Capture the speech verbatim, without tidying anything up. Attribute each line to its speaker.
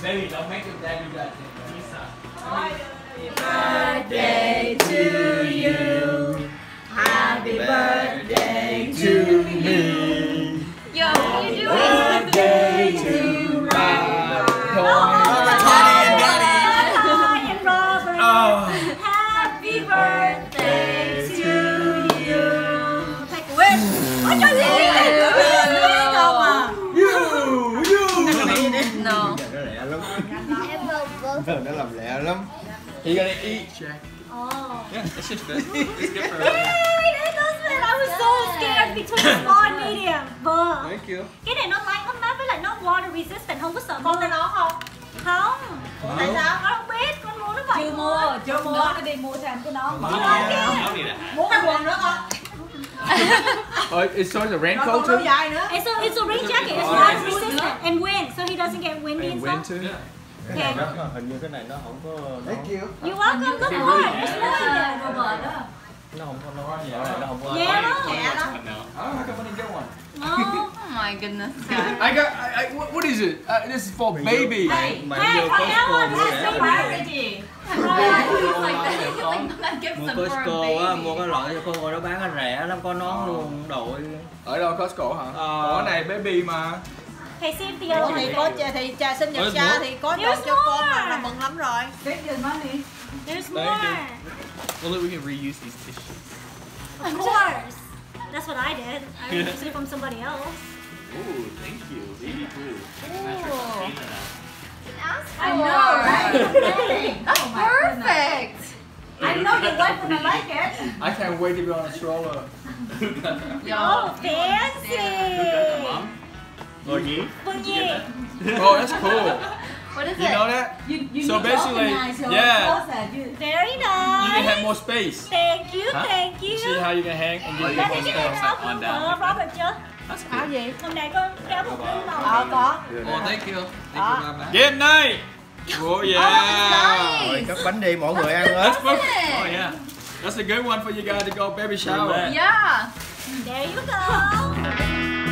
Speaker 1: Baby, don't make your dad do that.
Speaker 2: Happy birthday to you. Happy birthday to me.
Speaker 3: Yo, what are you doing?
Speaker 2: Birthday to Robert.
Speaker 1: Tony and Daddy.
Speaker 2: Hi and Robert.
Speaker 1: Oh.
Speaker 2: Happy birthday to you. Take a wish. Ôi trời ơi, không à?
Speaker 1: You, you.
Speaker 3: No.
Speaker 4: Nó lẹ lắm. Nó làm lẹ lắm.
Speaker 1: You gonna eat, Jack?
Speaker 2: Oh.
Speaker 1: Yeah, it's just good. It's good for her.
Speaker 2: Hey, it doesn't. I was so scared between small and medium. Vâng.
Speaker 1: Thank you.
Speaker 2: Cái này nó lạnh ấm áp với lại nó water resistant, không có sợ
Speaker 5: Con
Speaker 2: mưa.
Speaker 5: này nó không?
Speaker 2: Không.
Speaker 5: Ủa tại sao?
Speaker 2: Con không biết, con mua nó vậy.
Speaker 5: Chưa mua, chưa mua. Nó đi mua thêm cái nó.
Speaker 2: Mua
Speaker 5: cái quần nữa con.
Speaker 1: Oh, it's sort of a
Speaker 5: Rồi
Speaker 1: raincoat
Speaker 5: còn
Speaker 1: too?
Speaker 5: đôi dài nữa.
Speaker 2: It's a, it's a rain jacket. It's water resistant and wind, so he doesn't get windy
Speaker 1: And
Speaker 2: and
Speaker 1: wind
Speaker 2: stuff.
Speaker 1: too?
Speaker 2: Okay.
Speaker 4: Hình như cái này nó không có.
Speaker 1: Thank you.
Speaker 2: You're welcome. Good boy. There's more.
Speaker 4: Nó không có nó nhẹ này, nó không có.
Speaker 2: Yeah.
Speaker 5: Nhẹ đó.
Speaker 1: Oh, how come I didn't get one?
Speaker 2: No.
Speaker 3: Oh my goodness.
Speaker 1: I got. I, I, what, what is it? Uh, this is for baby.
Speaker 4: Mày mày
Speaker 2: Hey,
Speaker 4: vô
Speaker 2: try
Speaker 4: Costco
Speaker 2: that
Speaker 4: mua
Speaker 2: one.
Speaker 4: rẻ.
Speaker 2: That's
Speaker 5: gì?
Speaker 4: Mua Costco á, mua cái loại con coi nó bán nó rẻ lắm, có nón luôn, đội.
Speaker 1: Ở đâu Costco hả?
Speaker 4: Ờ.
Speaker 1: Ủa này baby mà.
Speaker 2: Okay, see if the
Speaker 5: Ủa
Speaker 2: other
Speaker 5: thì
Speaker 2: one.
Speaker 5: có trà thì trà sinh nhật
Speaker 4: There's
Speaker 5: cha
Speaker 4: more.
Speaker 5: thì có
Speaker 2: There's
Speaker 5: đồ cho con
Speaker 2: more.
Speaker 5: là, là mừng lắm rồi.
Speaker 2: There's
Speaker 1: Thank
Speaker 2: more.
Speaker 1: Well, look, we can reuse these tissues.
Speaker 2: Of course. That's what I did. I used it from somebody else.
Speaker 1: Ooh, thank you. Baby blue.
Speaker 3: I know, right? That's perfect.
Speaker 5: I know your wife gonna like it.
Speaker 1: I can't wait to be on a stroller.
Speaker 2: Oh, fancy.
Speaker 4: Rồi gì?
Speaker 2: Phương Nhi.
Speaker 1: Oh, that's cool.
Speaker 3: What is
Speaker 1: You
Speaker 3: it?
Speaker 1: know that? So basically, yeah,
Speaker 2: Very
Speaker 1: you can have
Speaker 2: nice.
Speaker 1: more space.
Speaker 2: Thank you,
Speaker 1: Huh?
Speaker 2: thank you.
Speaker 1: See how you can hang and give you
Speaker 2: Daddy,
Speaker 1: more
Speaker 2: cái này
Speaker 1: space.
Speaker 2: áo của ờ, Robert chưa?
Speaker 1: That's
Speaker 5: Áo
Speaker 1: cool.
Speaker 5: gì?
Speaker 2: Hôm nay con đeo một lưng màu.
Speaker 5: Ờ có.
Speaker 1: Oh, thank you. Thank you, Mama. Game night. Oh yeah.
Speaker 3: nice.
Speaker 4: Rồi cắt bánh đi, mỗi người ăn hết.
Speaker 1: That's perfect. Oh yeah. That's a good one for you guys to go baby shower.
Speaker 3: Yeah.
Speaker 2: There you go.